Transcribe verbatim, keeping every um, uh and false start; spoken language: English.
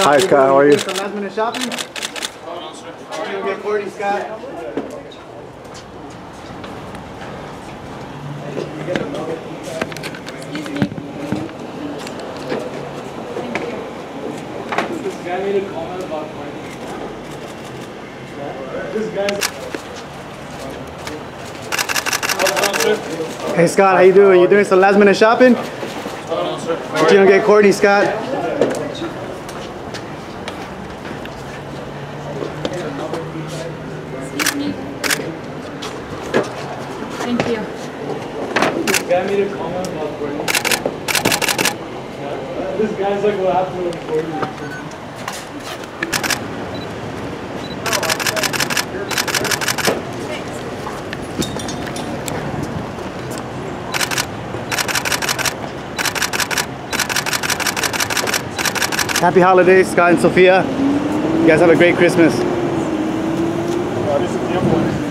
Hi Scott, how are you? Some last minute shopping? Hold on, sir. We're gonna get Courtney, Scott. Excuse me. Thank you. This guy made a comment about Courtney. This guy's. Hold on, sir. Hey Scott, how you doing? You doing some last minute shopping? Hold on, sir. We're gonna get Courtney, Scott. Excuse me. Thank you. This guy made a comment about Courtney. Yeah. This guy's like, what happened with Courtney? Happy holidays, Scott and Sophia. You guys have a great Christmas. Oh, this is the young one.